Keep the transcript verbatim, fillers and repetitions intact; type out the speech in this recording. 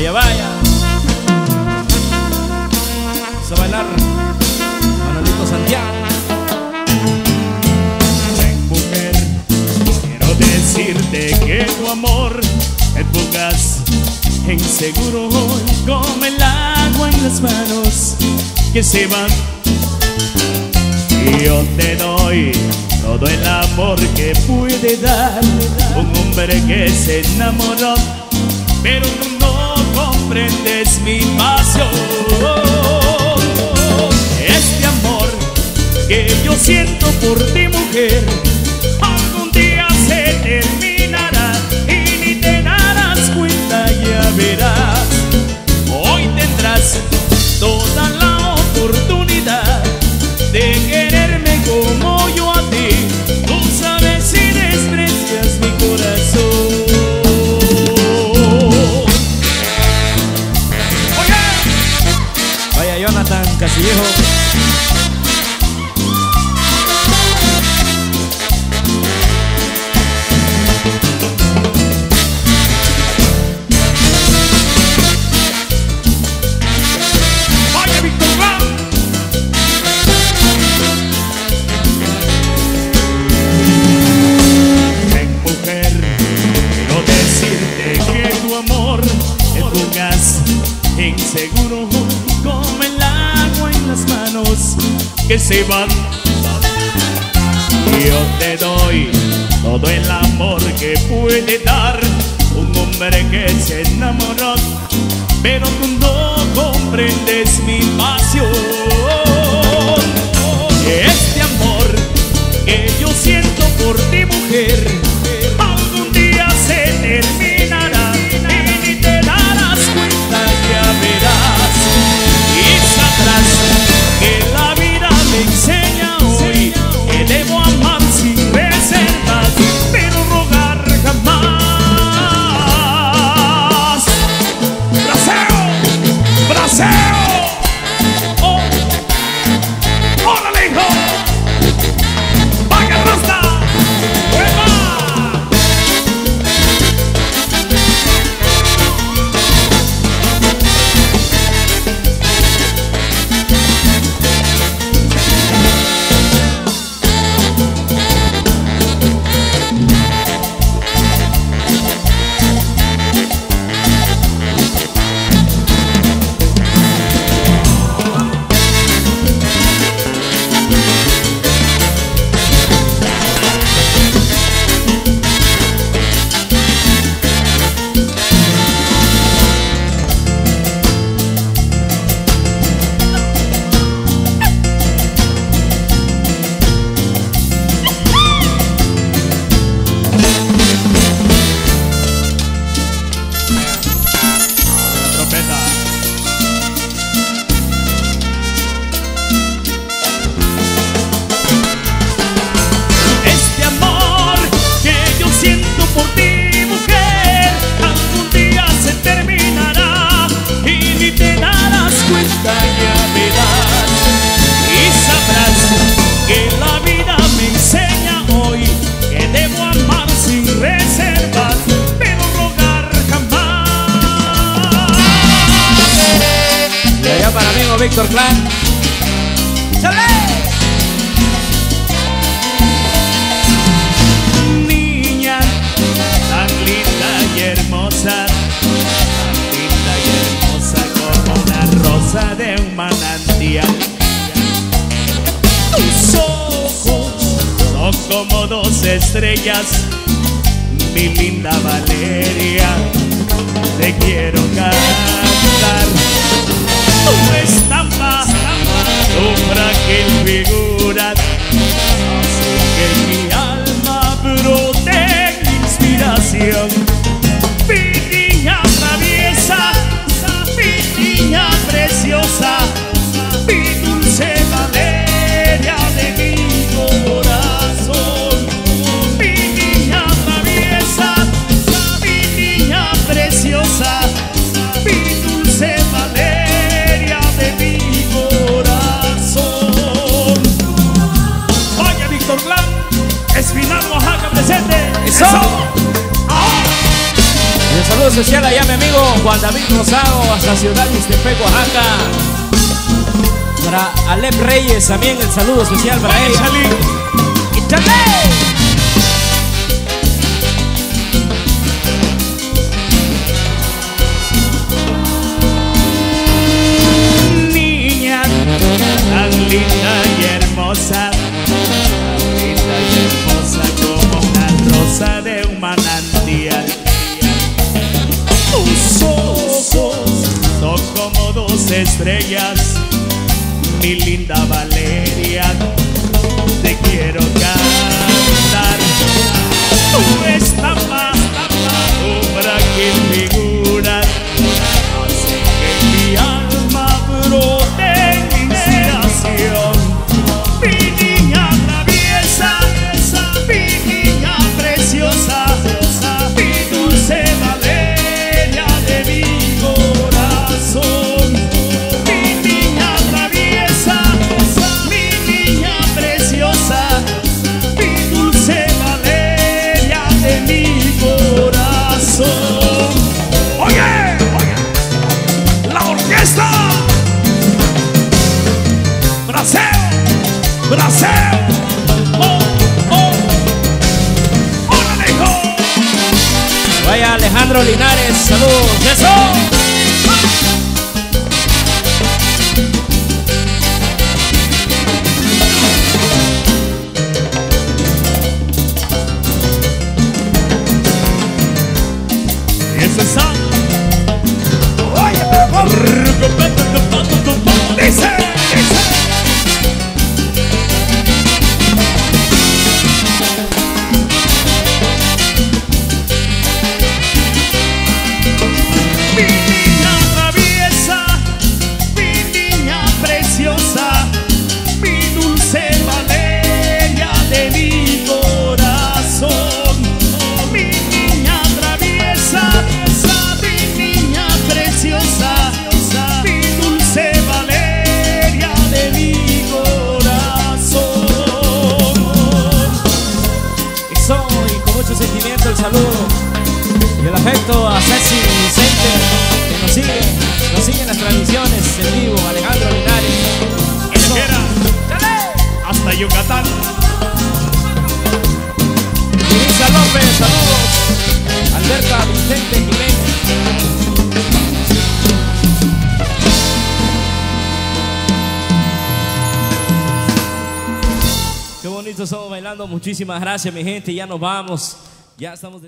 Vaya, vaya. Vamos a bailar Manolito Santiago. Ven, mujer, quiero decirte que tu amor es fugaz, inseguro, como el agua en las manos que se van. Y yo te doy todo el amor que puede dar un hombre que se enamoró, pero tú no comprendes mi pasión. Este amor que yo siento por ti, mujer, algún día se terminará y ni te darás cuenta, ya verás. Hoy tendrás toda la oportunidad de quererme como yo a ti. Tú sabes si desprecias mi corazón. Vaya Jonathan Casillejo. Vaya Víctor Ram. Ven, mujer, quiero decirte que tu amor es fugaz, inseguro, como el agua en las manos que se van. Yo te doy todo el amor que puede dar un hombre que se enamoró, pero tú no comprendes mi pasión. Este amor que yo siento por ti, mujer, algún día se terminará y ni te darás cuenta, ya verás. Y sabrás que la vida me enseña hoy que debo amar sin reservas, pero rogar jamás. ¡Braseo! ¡Braseo! ¡Oh! ¡Órale, hijo! ¡Vaya rasta! ¡Hueva! Este amor que yo siento por ti, mujer, algún día se terminará y ni te darás cuenta, ya verás. Y sabrás que la vida me enseña hoy que debo amar sin reservas, pero rogar jamás. Y allá para mi amigo Víctor Clan. Niña tan linda y hermosa, tan linda y hermosa como una rosa de un manantial. Tus ojos son como dos estrellas, mi linda Valeria, te quiero cantar. Tu estampa, tu frágil figura, hace que mi alma brote inspiración. Mi niña traviesa, mi niña preciosa, mi dulce Valeria de mi corazón. Mi niña traviesa, mi niña preciosa, mi dulce Valeria de mi corazón. saludo especial allá a mi amigo Juan David Rosado, hasta Ciudad Ixtepec, Oaxaca. Para Alep Reyes también el saludo especial para él. Niña tan linda y hermosa, tan linda y hermosa como una rosa de un manantial. Tus ojos son como dos estrellas, mi linda Valeria, te quiero cantar. Tú estás más, tu frágil figura hace que mi alma brote inspiración. Mi niña traviesa, mi niña preciosa, mi dulce Valeria de mi corazón. Mi niña traviesa, mi niña preciosa, mi dulce Valeria de mi corazón. Oye, oye, la orquesta. Brasil, Brasil. Oh, oh. ¡Órale, hijo! Vaya Alejandro Linares, saludos. ¡Eso! Y eso es algo. Oye, dice, dice. Mi niña traviesa, mi niña preciosa, mi dulce Valeria de mi corazón. Mi niña traviesa, mi niña preciosa, mi dulce Valeria de mi corazón. Eso, y con mucho sentimiento el saludo y el afecto a Ceci Vicente, que nos sigue, nos sigue en las transmisiones en vivo. Alejandro Linares. Eso. Hasta Yucatán. Luisa López, saludos. Alberta Vicente Jiménez. Qué bonito estamos bailando. Muchísimas gracias, mi gente. Ya nos vamos. Ya estamos.